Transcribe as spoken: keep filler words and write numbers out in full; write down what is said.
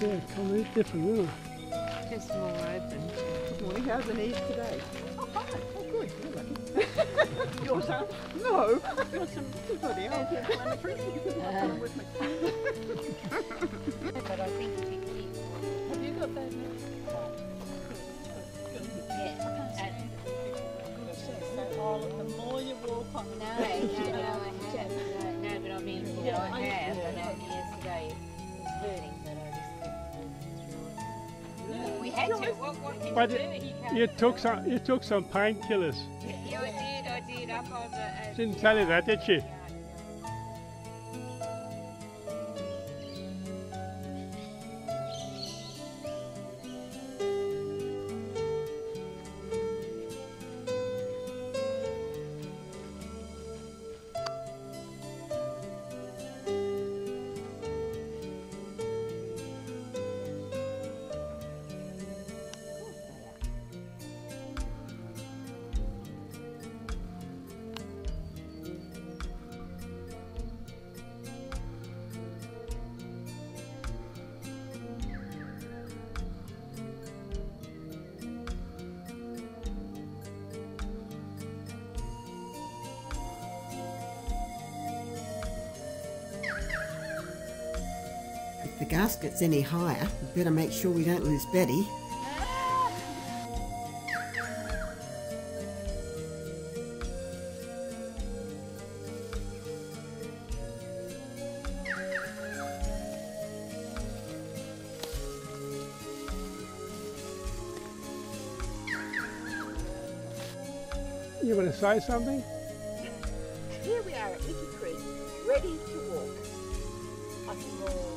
Yeah, completely different, isn't it? Just more open. Good morning, how's the knees today? Oh, fine. Oh, good. You're lucky. Yours are? No. Got some bloody anti-inflammatory. with me. But I think if you keep... Have you got that now? Yeah. Uh, So, oh, the more you walk on... no, no, no, I haven't. No, no, but I mean, you know, I have. I know yesterday it was hurting, but I just... We had to. What, what can But you do? you, You can't... you took some, you took some painkillers. Yeah, I did, I did. Up on the... Uh, She didn't tell you that, did she? If the gas gets any higher, we better make sure we don't lose Betty. You want to say something? Here we are at Licky Creek, ready to walk. A small